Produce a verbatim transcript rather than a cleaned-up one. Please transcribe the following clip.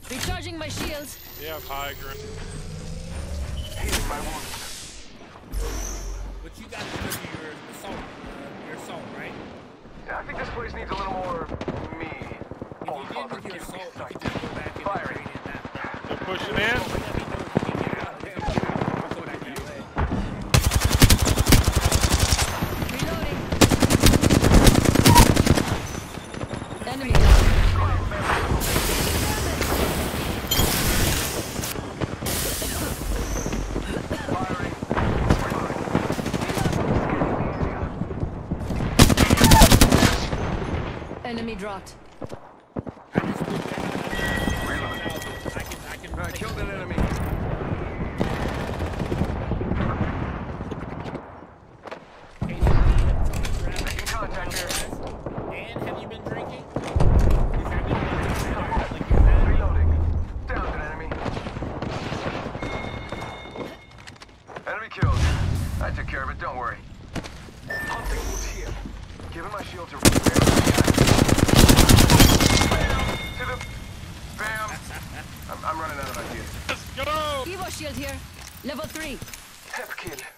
Recharging my shields. Yeah, high ground. Healing my wounds. But you got to do your assault, uh, your assault, right? Yeah, I think this place needs a little more me. If you did with your assault, you could just go back and Firing. trade in that. They're pushing in. Let me know if you can get out. If you can get out, I'll go back that way. Reloading. Enemy. Firing. Enemy dropped. I just moved that. I can, I can. I killed an enemy. Making contact here. And have you been drinking? Is that been like is that? Reloading. Down an enemy. Enemy killed. I took care of it, don't worry. Hunting boots here. Giving my shield to repair the Bam! To the... Bam! I'm, I'm running out of ideas. Let's go! Evo shield here. Level three. Tep kill.